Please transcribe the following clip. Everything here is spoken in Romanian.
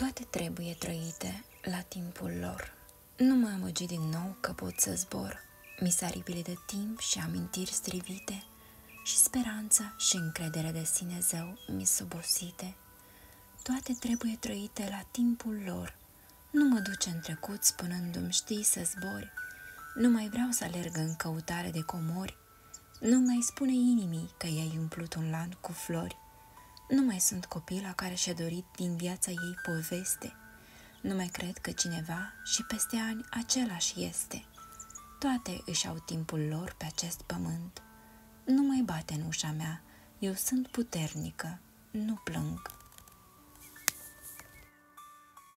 Toate trebuie trăite la timpul lor. Nu mă amăgi din nou că pot să zbor, misaribile de timp și amintiri strivite, și speranța și încrederea de sine zău mi-s obosite. Toate trebuie trăite la timpul lor. Nu mă duce în trecut spunându-mi știi să zbori. Nu mai vreau să alerg în căutare de comori. Nu mai spune inimii că i-ai umplut un lan cu flori. Nu mai sunt copila care și-a dorit din viața ei poveste. Nu mai cred că cineva și peste ani același este. Toate își au timpul lor pe acest pământ. Nu mai bate în ușa mea, eu sunt puternică, nu plâng.